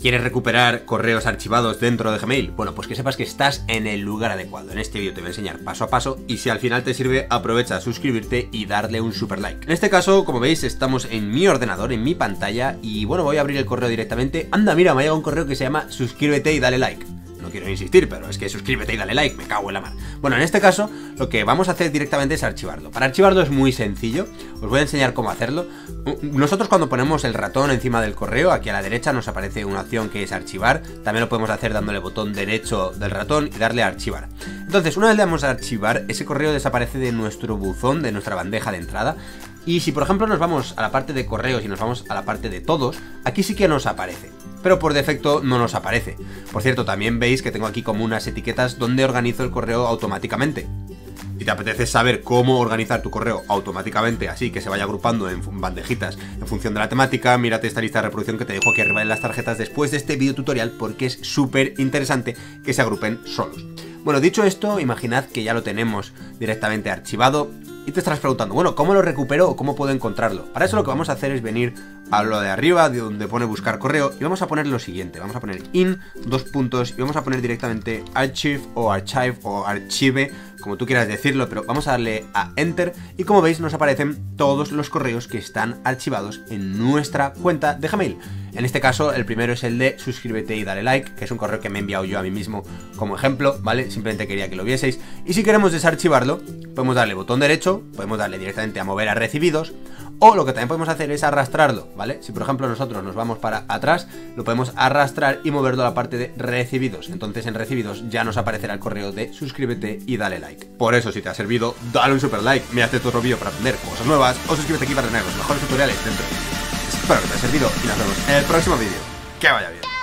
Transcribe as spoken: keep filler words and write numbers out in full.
¿Quieres recuperar correos archivados dentro de Gmail? Bueno, pues que sepas que estás en el lugar adecuado. En este vídeo te voy a enseñar paso a paso y si al final te sirve, aprovecha a suscribirte y darle un super like. En este caso, como veis, estamos en mi ordenador, en mi pantalla y bueno, voy a abrir el correo directamente. Anda, mira, me ha llegado un correo que se llama suscríbete y dale like. No quiero insistir, pero es que suscríbete y dale like, me cago en la mar. Bueno, en este caso, lo que vamos a hacer directamente es archivarlo. Para archivarlo es muy sencillo, os voy a enseñar cómo hacerlo. Nosotros cuando ponemos el ratón encima del correo, aquí a la derecha nos aparece una opción que es archivar. También lo podemos hacer dándole botón derecho del ratón y darle a archivar. Entonces, una vez le damos a archivar, ese correo desaparece de nuestro buzón, de nuestra bandeja de entrada. Y si por ejemplo nos vamos a la parte de correos y nos vamos a la parte de todos, aquí sí que nos aparece, pero por defecto no nos aparece. Por cierto, también veis que tengo aquí como unas etiquetas donde organizo el correo automáticamente. Si te apetece saber cómo organizar tu correo automáticamente, así que se vaya agrupando en bandejitas en función de la temática, mírate esta lista de reproducción que te dejo aquí arriba en las tarjetas después de este video tutorial, porque es súper interesante que se agrupen solos. Bueno, dicho esto, imaginad que ya lo tenemos directamente archivado y te estarás preguntando, bueno, ¿cómo lo recupero o cómo puedo encontrarlo? Para eso lo que vamos a hacer es venir a lo de arriba, de donde pone buscar correo, y vamos a poner lo siguiente, vamos a poner in, dos puntos, y vamos a poner directamente archive o archive o archive, como tú quieras decirlo, pero vamos a darle a enter, y como veis nos aparecen todos los correos que están archivados en nuestra cuenta de Gmail. En este caso, el primero es el de suscríbete y dale like, que es un correo que me he enviado yo a mí mismo como ejemplo, ¿vale? Simplemente quería que lo vieseis. Y si queremos desarchivarlo, podemos darle botón derecho, podemos darle directamente a mover a recibidos, o lo que también podemos hacer es arrastrarlo, ¿vale? Si por ejemplo nosotros nos vamos para atrás, lo podemos arrastrar y moverlo a la parte de recibidos. Entonces en recibidos ya nos aparecerá el correo de suscríbete y dale like. Por eso, si te ha servido, dale un super like, mírate otro vídeo para aprender cosas nuevas, o suscríbete aquí para tener los mejores tutoriales dentro. Espero que te haya servido y nos vemos en el próximo vídeo. Que vaya bien.